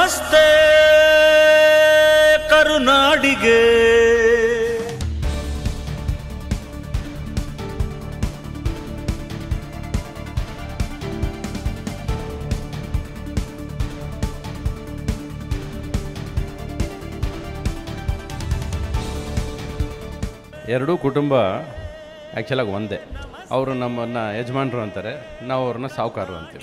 ನಮಸ್ತೆ ಕರುನಾಡಿಗೆ. ಎರಡೂ ಕುಟುಂಬ ಆ್ಯಕ್ಚುಲಾಗಿ ಒಂದೇ. ಅವರು ನಮ್ಮನ್ನು ಯಜಮಾನರು ಅಂತಾರೆ, ನಾವು ಅವ್ರನ್ನ ಸಾಹುಕಾರರು ಅಂತೀವಿ.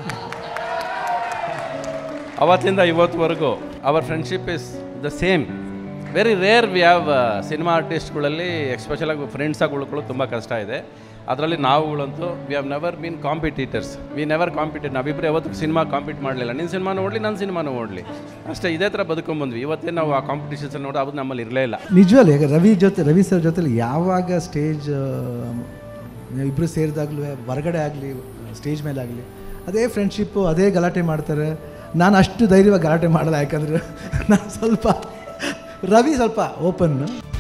ಅವತ್ತಿಂದ ಇವತ್ತುವರೆಗೂ our friendship is the same. Very rare we have cinema ಆರ್ಟಿಸ್ಟ್ಗಳಲ್ಲಿ ಎಕ್ಸ್ಪೆಷಲಾಗಿ ಫ್ರೆಂಡ್ಸಾಗಿ ಉಳ್ಕೊಳ್ಳೋದು ತುಂಬ ಕಷ್ಟ ಇದೆ. ಅದರಲ್ಲಿ ನಾವುಗಳಂತೂ we have never been competitors. We never compete. ನಾವಿಬ್ಬರು ಯಾವತ್ತು ಸಿನಿಮಾ ಕಾಂಪೀಟ್ ಮಾಡಲಿಲ್ಲ. ನಿನ್ನ ಸಿನಿಮಾನು ಓಡಲಿ, ನನ್ನ ಸಿನಿಮಾನು ಓಡಲಿ, ಅಷ್ಟೇ. ಇದೇ ಥರ ಬದುಕೊಂಬಂದ್ವಿ. ಇವತ್ತೇ ನಾವು ಆ ಕಾಂಪಿಟೇಷನ್ಸ್ ನೋಡಿ ಅದು ನಮ್ಮಲ್ಲಿ ಇರಲೇ ಇಲ್ಲ. ನಿಜವಲ್ಲ. ಈಗ ರವಿ ಸರ್ ಜೊತೆಲಿ ಯಾವಾಗ ಸ್ಟೇಜ್ ಇಬ್ಬರು ಸೇರಿದಾಗಲೂ ಹೊರಗಡೆ ಆಗಲಿ ಸ್ಟೇಜ್ ಮೇಲೆ ಆಗಲಿ ಅದೇ ಫ್ರೆಂಡ್ಶಿಪ್ಪು, ಅದೇ ಗಲಾಟೆ ಮಾಡ್ತಾರೆ. ನಾನು ಅಷ್ಟು ಧೈರ್ಯವಾಗಿ ಗಲಾಟೆ ಮಾಡಲ್ಲ, ಯಾಕಂದರೆ ನಾನು ಸ್ವಲ್ಪ ರವಿ ಸ್ವಲ್ಪ ಓಪನ್.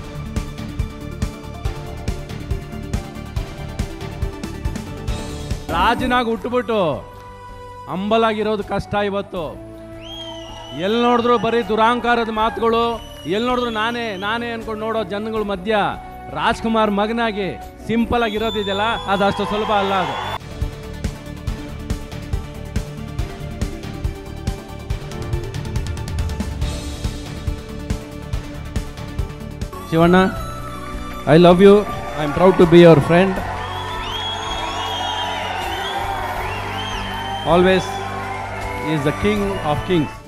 ರಾಜನಾಗಿ ಹುಟ್ಟುಬಿಟ್ಟು ಅಂಬಲಾಗಿರೋದು ಕಷ್ಟ ಇವತ್ತು. ಎಲ್ಲಿ ನೋಡಿದ್ರು ಬರೀ ದುರಾಂಕಾರದ ಮಾತುಗಳು, ಎಲ್ಲಿ ನೋಡಿದ್ರು ನಾನೇ ನಾನೇ ಅಂದ್ಕೊಂಡು ನೋಡೋ ಜನಗಳ ಮಧ್ಯ ರಾಜ್ಕುಮಾರ್ ಮಗನಾಗಿ ಸಿಂಪಲ್ ಆಗಿರೋದಿದೆಯಲ್ಲ, ಅದು ಅಷ್ಟು ಸುಲಭ ಅಲ್ಲ. ಅದು Shivanna, I love you. I am proud to be your friend. Always, he is the king of kings.